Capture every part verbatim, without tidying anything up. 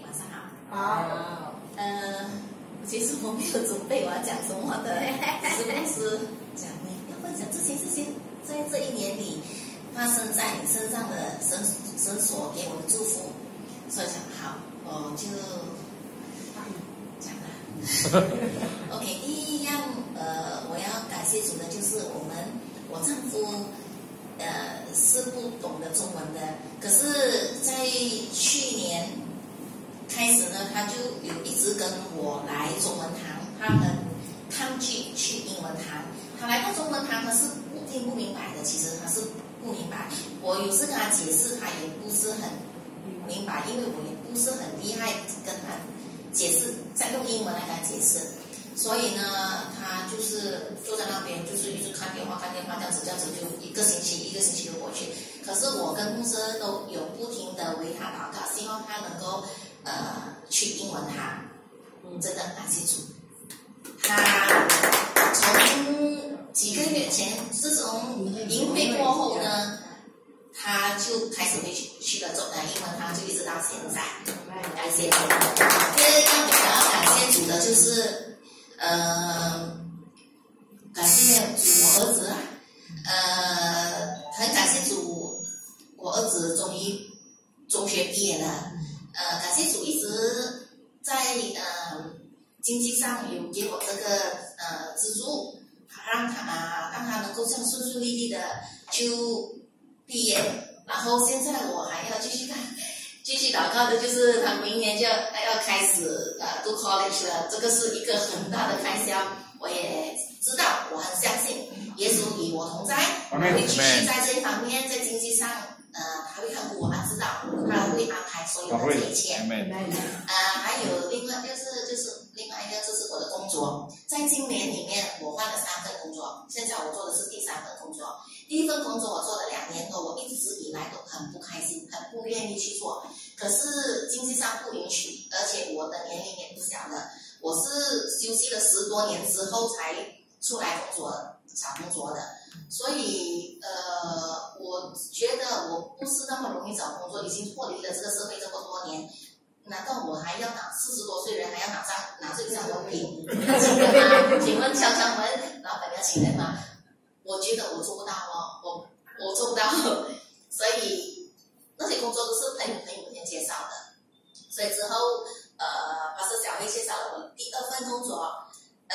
晚上好。 好。 呃，其实我没有准备我要讲什么的，是不是讲你要分享这些事情，在这一年里发生在你身上的神神所给我的祝福，所以想好，我就讲了。OK， 第一样，呃，我要感谢主的就是我们，我丈夫。呃，是不懂得中文的，可是，在去年开始呢，他就有一直跟我来中文堂，他很抗拒去英文堂。他来到中文堂，他是不听不明白的，其实他是不明白。我有时跟他解释，他也不是很明白，因为我也不是很厉害跟他解释，再用英文来跟他解释。所以呢，他就是坐在那边，就是一直看电话，看电话，这样子，这样子就一个星期，一个星期就过去。可是我跟牧师都有不停的为他祷告，希望他能够呃去英文堂。嗯，真的感谢主。他从几个月前，自从营会过后呢，他就开始会去去了中呃英文堂，就一直到现在。感谢主。第二样我要感谢主的就是。呃，感谢主，我儿子，呃，很感谢主，我儿子终于中学毕业了，呃，感谢主一直在呃经济上有给我这个呃资助，让他啊让他能够这样顺顺利利的就毕业，然后现在我还要继续看。继续祷告的就是他明年就要要开始呃读 college 了，这个是一个很大的开销。我也知道，我很相信耶稣与我同在，他会继续在这一方面，在经济上，呃，他会看顾我，他知道他会安排所有的这一切。呃，还有另外就是就是另外一个就是我的工作，在今年里面我换了三份工作，现在我做的是第三份工作。第一份工作我做了两年多，我一直以来都很不开心，很不愿意去做。可是经济上不允许，而且我的年龄也不小了。我是休息了十多年之后才出来工作找工作的，所以呃，我觉得我不是那么容易找工作，已经脱离了这个社会这么多年。难道我还要拿四十多岁人还要拿上拿这张文凭？请人吗？请问敲敲门，老板要请人吗？我觉得我做不到哦，我我做不到，所以那些工作都是朋友朋友间介绍的。所以之后，呃，巴士小妹介绍了我第二份工作，呃，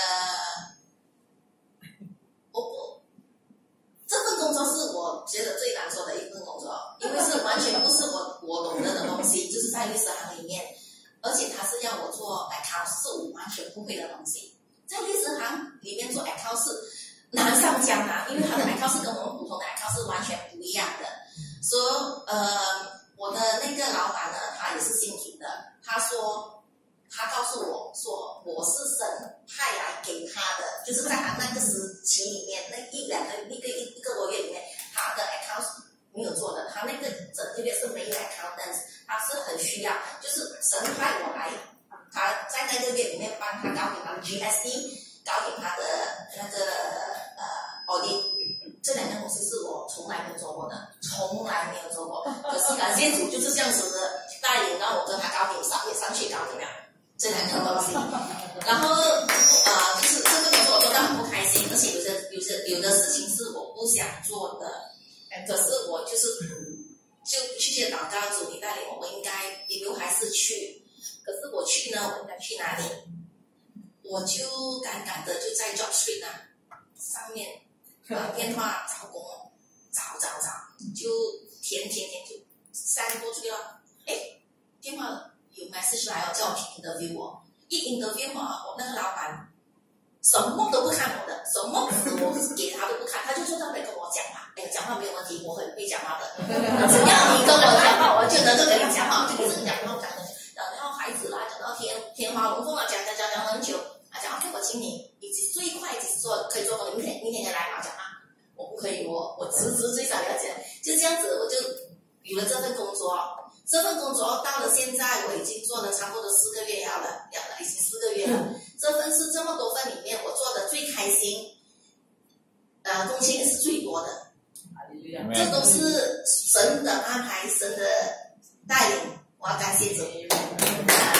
我不，这份工作是我觉得最难做的一份工作，因为是完全不是我我懂得的东西，就是在律师行里面，而且他是要我做 account， 是我完全不会的东西，在律师行里面做 account 是难上加难，因为他的 account 是跟我们普通的 account 是完全不一样的。所以，呃，我的那个老板呢，他也是信主的。他说，他告诉我说，我是神派来给他的，就是在他那个时期里面，那一两个一个一一个多月里面，他的 account 没有做的，他那个整个月是没有 account， 但是他是很需要，就是神派我来，他在那个月里面帮他搞定他的 G S T， 搞定他的那个呃 audit。这两样东西是我从来没有做过的，从来没有做过。可是感谢主就是这样子的带领，让我跟他搞定，上也上去搞定了这两样东西。然后呃，就是这个工作我做到很不开心，而且有的有的有的事情是我不想做的，可是我就是就去去祷告主，你带领我，我应该理由还是去。可是我去呢，我应该去哪里？我就赶赶的就在 Job Street 啊上面。打电话找工，找找找，就填填填就三过去了。哎，电话有 message 来哦，叫我去 interview 我。一 interview 啊，我那个老板什么都不看我的，什么纸我给他都不看，他就坐在那边跟我讲话。哎，讲话没有问题，我很会讲话的。只要你跟我讲话，我就能够跟你讲话，就一直讲，然后讲的，然后孩子啦，讲到天天花龙凤啊，讲讲讲讲很久。他讲 OK， 我请你，你最快几时做可以做到？明天明天就来嘛？讲啊，我不可以，我我辞职最少要讲，就这样子，我就有了这份工作。这份工作到了现在，我已经做了差不多四个月要了，要了已经四个月了。这份是这么多份里面我做的最开心，呃，工钱也是最多的。这都是神的安排，神的带领，我要感谢主。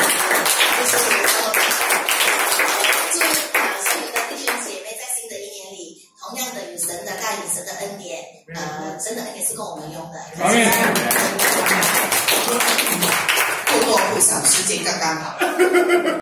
呃，真的也是够我们用的。 阿门。 过多不少，时间刚刚好。